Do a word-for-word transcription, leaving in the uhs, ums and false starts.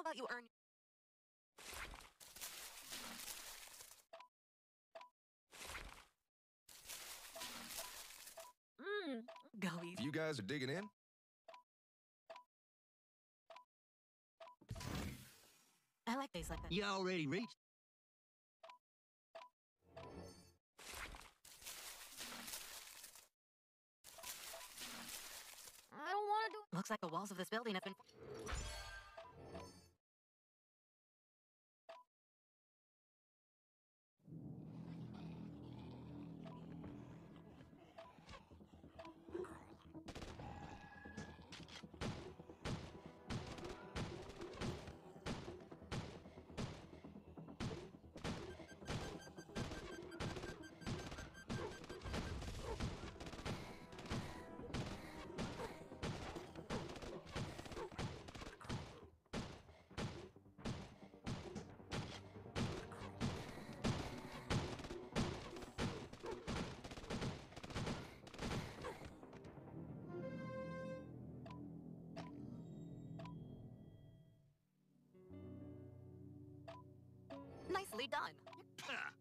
How about you earn... Mmm, go easy. You guys are digging in? I like days like that. You already reached. I don't want to do... Looks like the walls of this building have been... Nicely done.